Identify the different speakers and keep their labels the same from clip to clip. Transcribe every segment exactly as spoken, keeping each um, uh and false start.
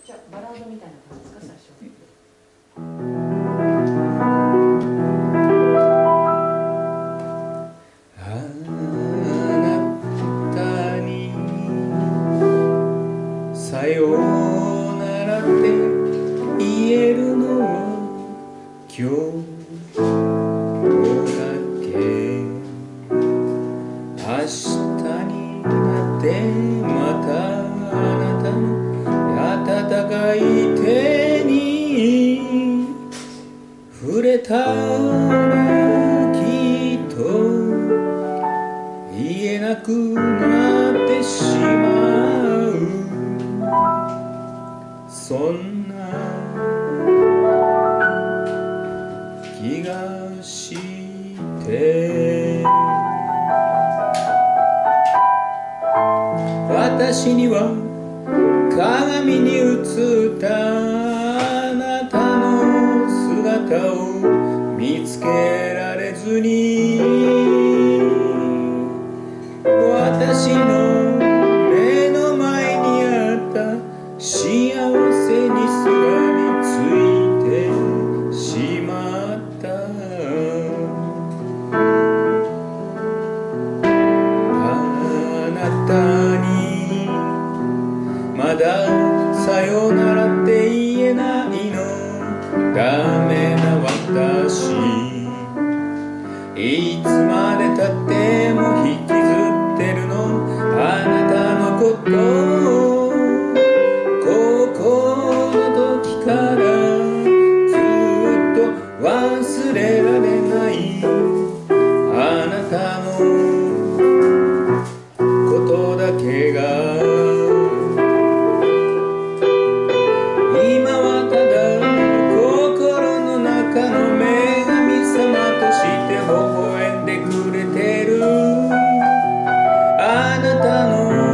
Speaker 1: じゃあバラードみたいな感じですか、最初。
Speaker 2: さようならって言えるのは今日だけ。明日になってまたあなたの温かい手に触れたらきっと言えなくなってしまう。そんな気がして私には鏡に映ったあなたの姿を見つけられずに私の目の前にあった幸せにすがりついてしまった。あなたにまださよならって言えないの、ダメな私。いつまでたっても引きずってるの、あなたのことを。高校の時からずっと忘れられないあなたのことだけが今はただ心の中の女神様として微笑んでくれてるあなたの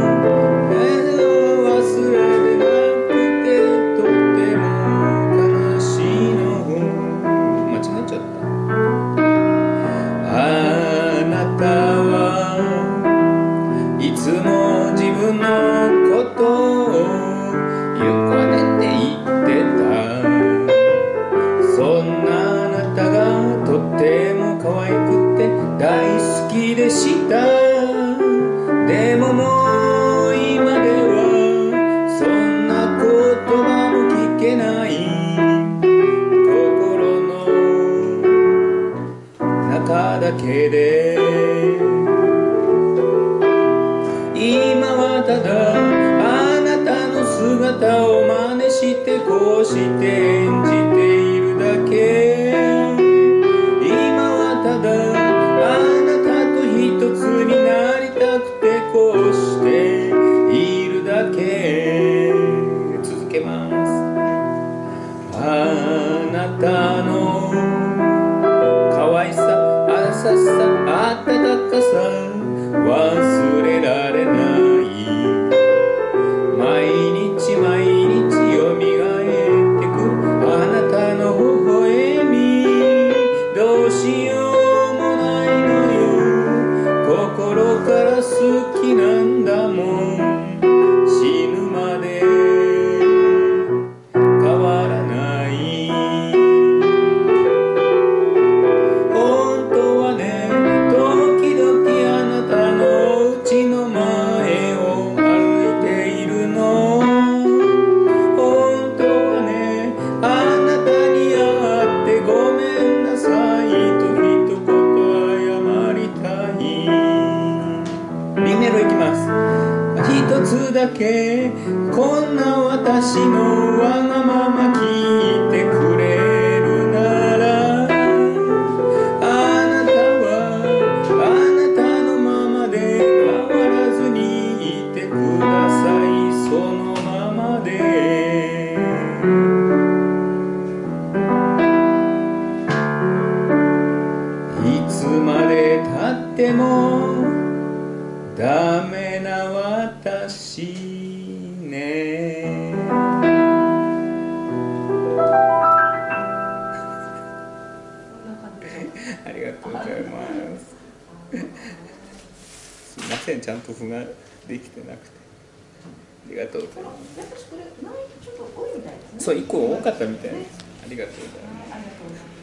Speaker 2: いつも自分のことをゆっこねって言ってた。そんなあなたがとっても可愛くって大好きでした。でももう今ではそんな言葉も聞けない心の中だけで今はただあなたの姿を真似してこうして演じているだけ。今はただあなたと一つになりたくてこうしているだけ。続けます。あなたの可愛さ、優しさ、温かさ忘れられない毎日毎日よみがえってくあなたの微笑みどうしようもないのよ心から好きなんだもん死ぬまで変わらない本当はね時々あなたのうちの前を歩いているの本当はねあなたに会ってごめんなさいと一言謝りたい。Bメロいきます。一つだけこんな私のわがまま聞いてくれるならあなたはあなたのままで変わらずにいてくださいそのままで。いつまでたってもダメな私ね。ありがとうございます。すみません、ちゃんと譜ができてなくて。ありがとうございます。
Speaker 1: 私これ前ちょっと
Speaker 2: そう、一個多かったみたい。ありがとうございます。
Speaker 1: ありがとうございます。